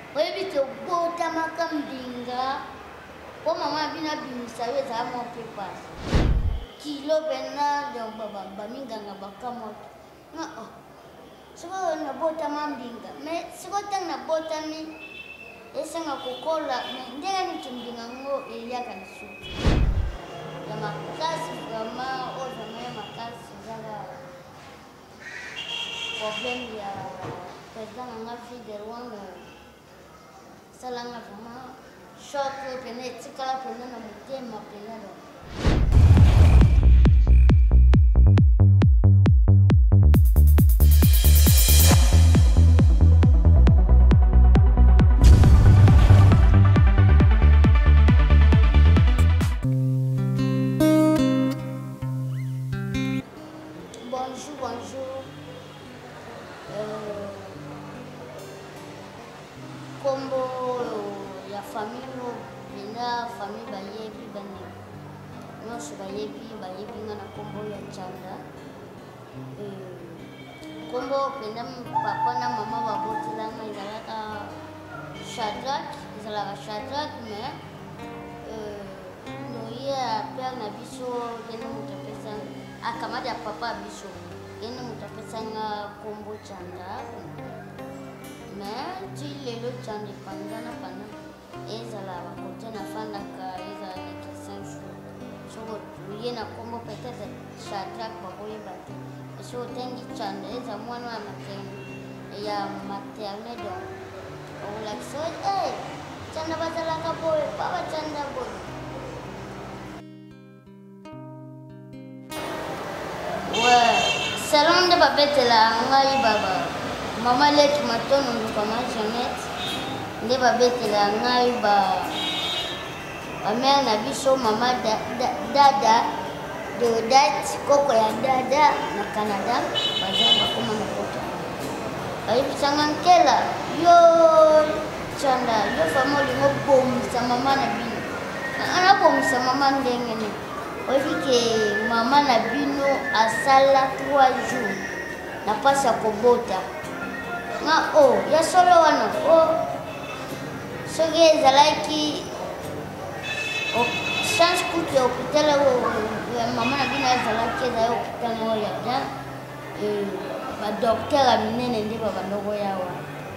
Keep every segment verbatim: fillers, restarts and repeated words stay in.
Oyebi te bota makambinga. Po mama bina bimisa we za mo pepas. Kilo bena de baba baminga ngabaka mo. Na oh. Siko na bota mambinga. Me siko tang na bota mi. Esa ngakukola me ndega ni kimbinga ngo elia kansu. Ya makasi kama o zama ya makasi zala. Problem ya pesa nga fide wanga. Salanga vraiment choc pene tikala pene na mutema pene lo. Bonjour, bonjour. Euh, Combo ya famille bina famille bayebi bane nyonso bayebi bayebi nga na kombo ya Chanda. Eh, kombo penda papa na mama babotelanga ezalaka Shadrach ezalaka Shadrach me eh, noye père na biso yene moto apesanga akamata ya papa biso yene moto apesanga kombo Chanda. Mais tu lelo Chanda pandana pandana ezala bakote na fandaka ezala na cinq jours so yena kombo peut-être Shadrach bakoyeba te so tengi Chanda eza mwana wa maternelle ya maternelle donc olakisa eh Chanda bazalaka boye papa Chanda boye. Ouais salon de babetela ngai baba mama leki matono nduka ma Jeannette nde babetela ngai ba bamere na biso mama da, da, dada Deodate koko ya dada na Canada baza bakoma na kota bayebisanga nkela yo Chanda yo fama olingo bomisa mama na bino ana bomisa mama ndenge nini oyebi ke mama na bino asala trois jours na pasi ya kobota nga o ya solo wana o soki ezalaki chance kutu ya hôpital mama na bino ezalaki ezali hôpital moko ya bien badokter ya minene nde babandoko yawa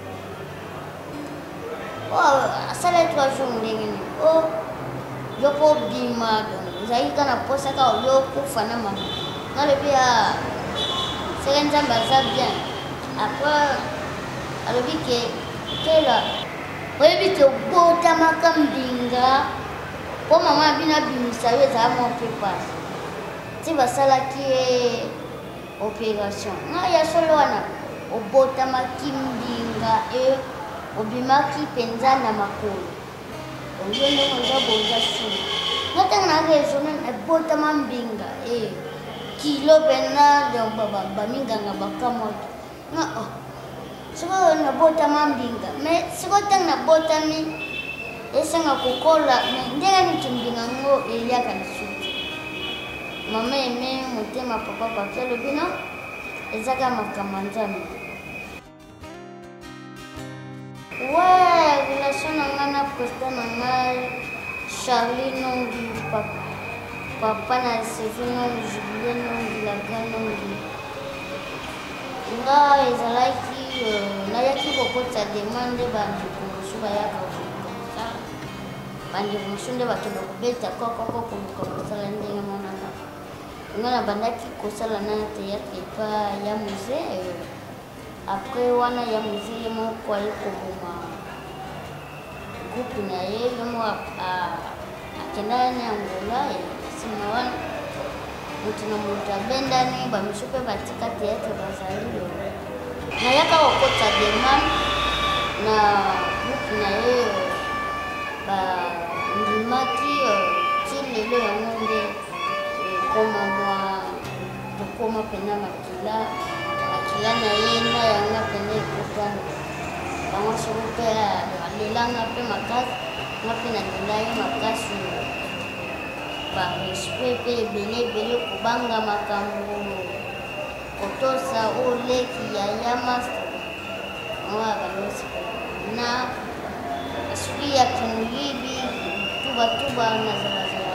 o asala trois jours ndenge nini o yo mpo obima ozalaki kaka na posa kaka yo kufa na mama nalobi ya seke nzambe aza bien après alobi ke kela oyebi te obotamaka mbinga po mama bino abimisa yo ezala mo pepas ti basalaki ye opération nga ya solo wana obotamaki mbinga e obimaki mpenza na makolo oyo ndenge oza boza sini nga ntango naka ezona ebotama mbinga e kilo pena baminganga bakamoto nga oh siko na botama mbinga me siko tang na botami esanga kukola me ndenge niti mbinga ngo eliaka lisusu mama eme motema papa papi alobi no ezaka makambo ya Nzambe. Ouais relation na nga na posta na ngai Charlie nongi papa papa na Sevi nongi Julie nongi Laga nongi nga ezalaki nayaki kokota demande bandeko mosu bayaka kokosa bandeko mosu nde bakenda kobeta kokoko koluka kosala ndenge monana nga na bandaki kosala na théâtre epa ya musée après wana ya musée ye moko aye koboma groupe na ye ye moko akendani na Angola nsima wana moto na moto abendani bamisu mpe batika théâtre bazali nayaka kokota demande na groupe na ye bandimaki ti lelo yango nde ekoma mwa tokoma mpena makila makila na ye na yanga mpena ekotana bango soko mpe alelanga mpe makasi nga mpe nalela ye makasi barespect mpe ebele ebele kobanga makambo kotosa oleki yaya master oyo abanosi na bato banazalazala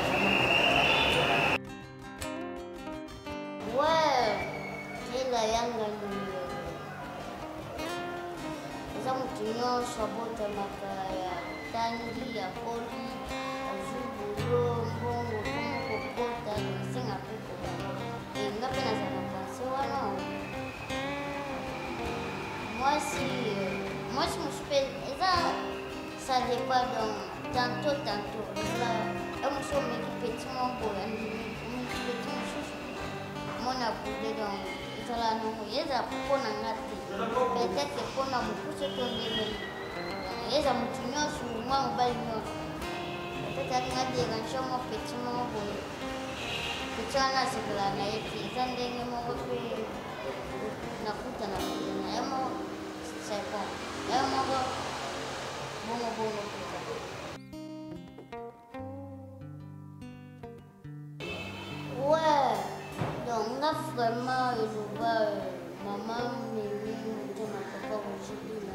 ouais ela yanga eza motu nyonso abotamaka ya tangi ya koli azubulo mbongo komoko kota esenga mpe kobana nga mpe nazala pense wana mwasi mwasi mosu mpe eza ça dépend donc tantôt tantôt eza e mosu omeki petit moko omeki petit mosusu mona bude donc ezala nongo eza mpona nga te peut-être mpona mokuse to ndenge eza motu nyonso mwa mobali nyonso peut-être alinga dérange mo petit moko boye petit wana asepela na ye te eza ndenge moko mpe nakuta na bude na ye moko c'est bon ye moko bongo bongo mpenza ouais donc nga vraiment eloba mama mimi moto na papa rojibina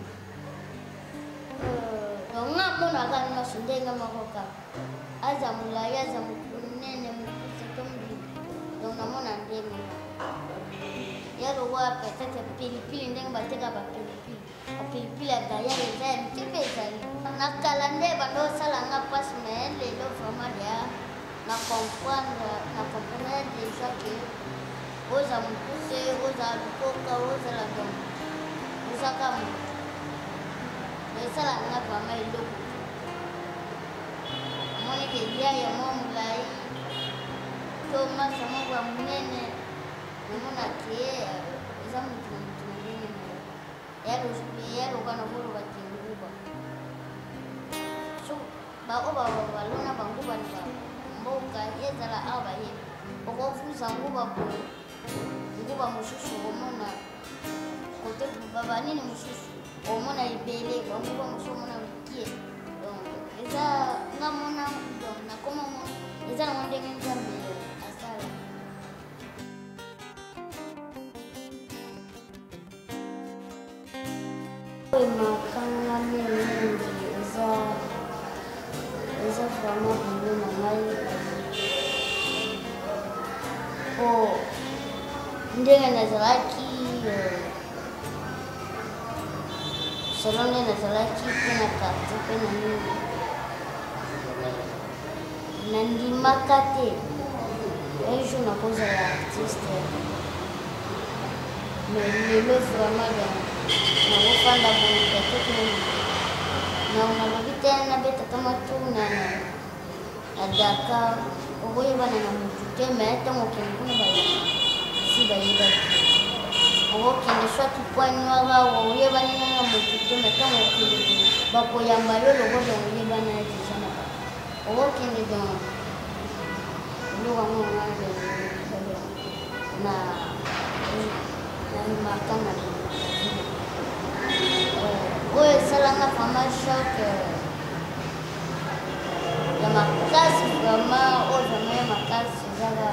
donc nga monaka nyonso ndenge moko kaka aza molai aza monene mokuse to mobili donc namona ndenge yalowa peut-être pilipili ndenge bateka bapilipili bapilipili ya dayale eza ya mike mpe ezali na kala nde bandosala nga mpasi mais lelo vraiment deya na comprendre na comprendre déjà que oza mokuse oza bikoka ozala donc ozaka moto esala nga vraiment eloko amoneke lia ya mwa molai to masa moko ya monene namonake eza motu na motu mondenge yaloka na koloba te nguba so bao balona banguba na mboka ezala awa bayebi okofuza nguba boye nguba mosusu omona kote babanini mosusu omona ebele banguba mosusu omona mokie donc eza nga mona donc nakoma mona eza nango ndenge nzambe asala emakanga mingi eza eza vraiment bile na ngai po ndenge nazalaki selon nde nazalaki mpe na quartier mpe na nini nandimaka te un jour nakozala artiste mais lelo vraiment nakofanda boye peut-être nalobi te nabetaka matuna na Dakar okoyebana na motu te mais ntango okende kuna bayesi bayebaki okokende soit point noir awa oyebani nanga motu te mais ntango okende bakoyamba yo lokola oyebana ye deja na ba okokende donc eloko yango ngana na marka na oyo esalanga vraiment choc ya makasi vraiment oyo vraiment ya makasi ezaka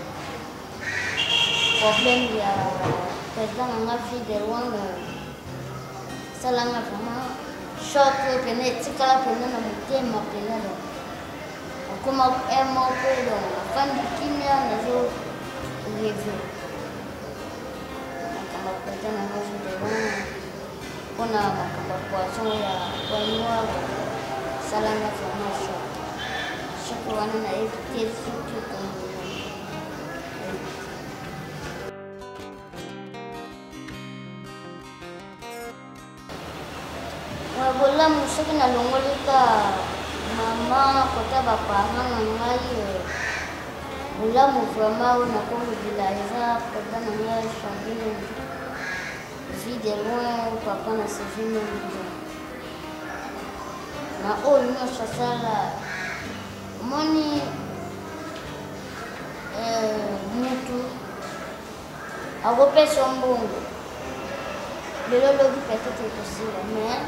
problème ya président nanga fille de loin esalanga vraiment choc pene etikala pene na motema pene donc okoma e moko donc afandi kimia nazo reve makambo président nanga fille de loin mpona makambo ya poisson ya poinoir esalanga vraiment choc choc wana nayebi te surtout comme bolamu soki nalongoli ka mama kota baparent na ngai bolamu vraiment oyo nakolobela eza papa na ngai change vie de loin papa na sevi mingi na oyo nyonso asala omoni mutu akopesa mbongo lelo lobi peut-être ekosila mais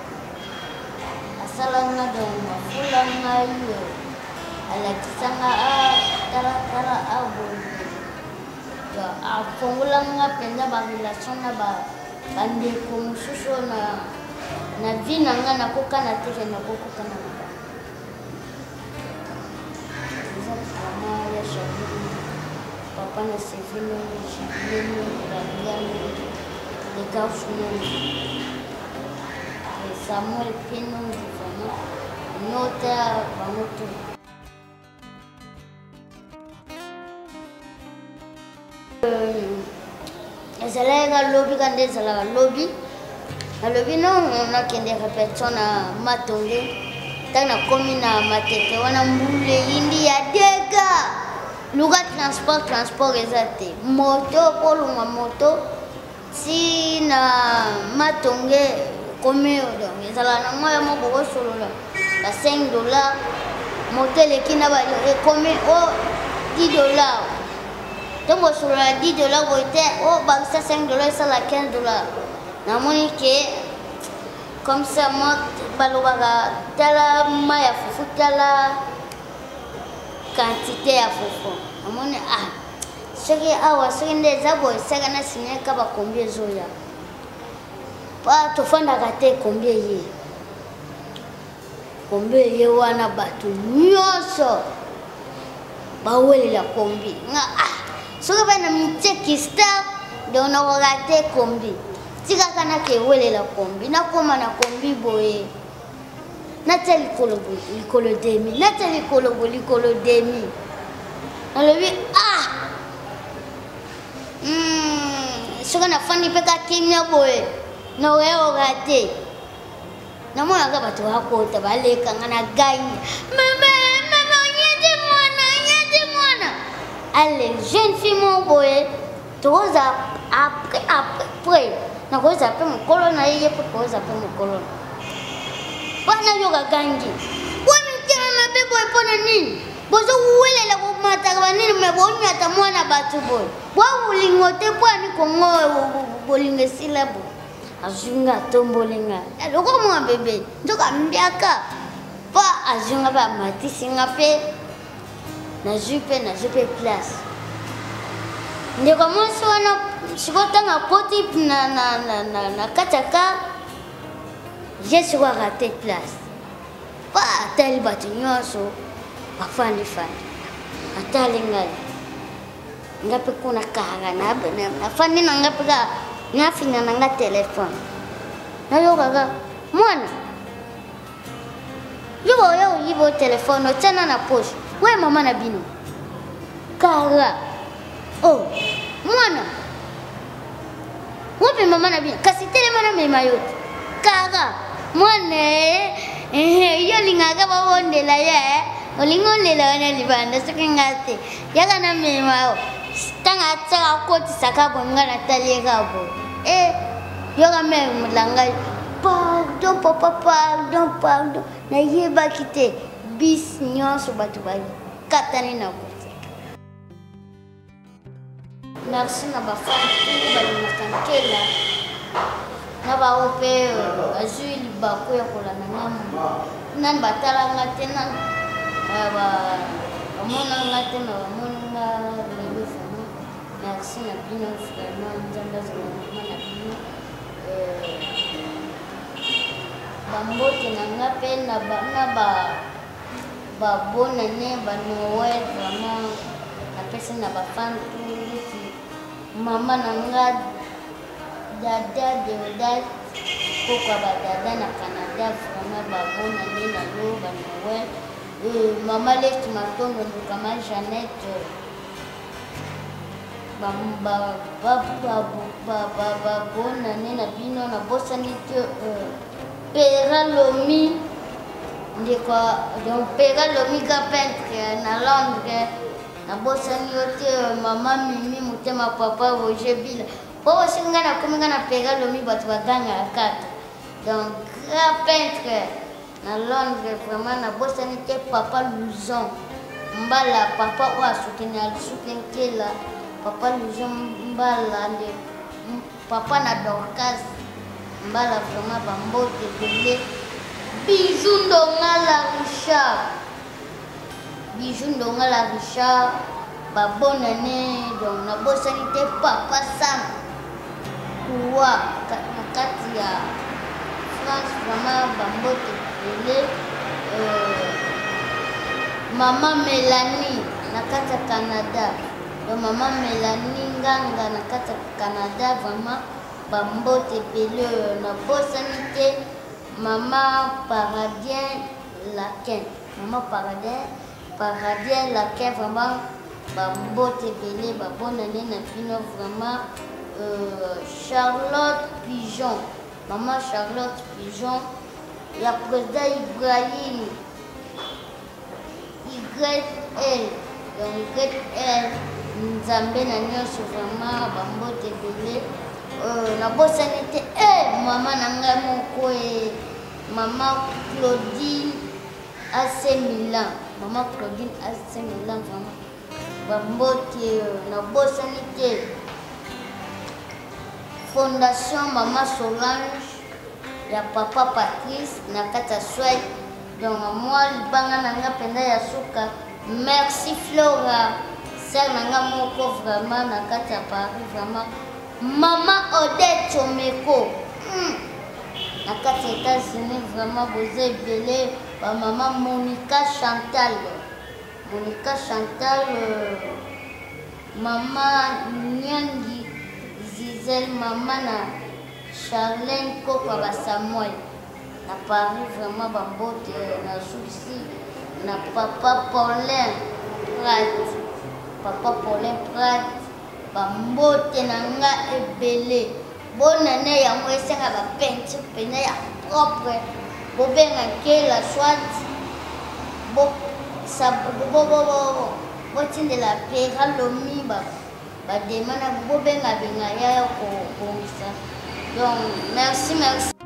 asalanga donc afula ngai alakisanga talatala aboye afungolanga mpenza barelation na bandeko mosusu na vie na ngai nakokana te ke nakokokana na bango vraiment ya chabine papa na sevino chabine rabiano les garçons et Samuel Pino vraiment nota bamoto ezalaka lobi kandi ezalaka lobi alobi non nakende répétition na matonge ntango nakomi na matete wana mbula eyindi ya deka luka transport transport eza te moto kolunga moto si na matonge komi donc ezalaka na moya moko kosolola ba cinq dollars moto eleki na ekomi o dix dollars ntongo osolola dix dollars boye te o bakisa cinq dollars esala quinze dollars namoni ke comme ça moi balobaka tala mai ya fufu tala quantité ya fufu namoni ah soki awa soki nde eza boye saka na sinyaka bakombi ezoya pa tofandaka te kombi eye kombi eye wana bato nyonso bawelela kombi nga ah soki bana miteki star donc nakoka te kombi tikaka nakewelela kombi nakoma na kombi boye natia likolo boye likolo demi natia likolo boye likolo demi nalobi ah soki nafandi mpe kakimia boye naoyaoka te namonaka bato bakota balekanga na ganye mama mama onyete mwana onyete mwana ale jeune fille mo boye tokoza après après nakoza mpe mokolo na ye ye mpe koza mpe mokolo bana yoka gangi wani mtema mabe boye mpona nini bozo welela komataka banini me bonyata mwana bato boye bwabulingo te bwani kongo bolingo esila boye azwinga atombolinga eloko mwa bebe nzoka mbiaka mpa azwinga mpe amatisinga mpe nazwi mpe nazwi mpe place ndeko mwasi wana sikotanga poti na na na na na kataka je siko rate place pa atali bato nyonso bafandi fandi atali ngai nga mpe kuna kaka nafandi na nga mpe ka nafinga na nga telefone nayokaka mwana yoba oya oyiba o telefone otiana na poche we mama na bino kaka oh mwana wapi mama na bino kasi telema na mema yote kaka mwana yo lingaka babondela ye olinga olela wana libanda soki nga te yaka na mema ntango atiaka akotisaka boye nga natalieka boye e yoka memela ngai pardon papa pardon pardon nayebaki te bis nyonso bato bakatani na koteka merci na bafami tuni balingaka nkela na bao mpe bazwi libaku ya kolanda ngamu nani batalanga te nani bamonanga te na bamonanga lelo fama merci na bino vraiment nzambe azala mama na bino bambote na nga mpe na babonane banoel vraiment napesi na bafani tuiti mama na nga dada deodat kokwa badada na canada vraiment babonane na lo banoel mama left matondo ndukama Jeannette babonane na bino nabosani te pera lomi ndeko donc pera lomi ka peintre na Londres nabosani yo te mama mimi motema papa Roger Bila po osi nga nakomi nga na pera lomi bato bagangaka kaka donc grand peintre na Londres vraiment nabosani te papa Luzon mbala papa oyo asukeni alisuki nkela papa Luzon mbala nde papa na Dorcas mbala vraiment bambote ebele bijou ndongala Richard bijou ndongala Richard babonane donc nabosani te papa Sam kuwa na kati ya France vraiment bambote ebele Maman Mélanie nakata Canada. Donc maman Mélanie nganga nakata Canada vraiment bambote pele na bosanité. Maman Paradien Laquin. Maman Paradien Paradien Laquin vraiment bambote pele ba bonne année na pino vraiment euh, Charlotte Pigeon. Maman Charlotte Pigeon. Ya président Ibrahim Y L. Donc Y L Nzambe na nyonso vraiment bambote pele. Euh, la bosanité eh maman nanga moko e maman Claudine A C Milan. Maman Claudine A C Milan vraiment bambote na bosanité. Fondation Maman Solange ya papa Patrice na kata Swed. Donc moi libanga nanga penda ya suka. Merci Flora sœur nanga moko vraiment na kata Paris vraiment. Maman Odette Chomeko mm. na kata États-Unis vraiment vous êtes belé. Maman Monica Chantal Monica Chantal euh, maman Nyangi Zizel maman na Charlène Kopa ba Samuel na Paris vraiment bambote na souci na papa Paulin Prat papa Paulin Prat bambote na nga ebele bonane yango esenga ba peinture pena ya propre bobenga ke la soit bo sa bo bo bo bo tindela pera lomi ba ba demana bobenga benga ya ko bongisa. Donc merci merci.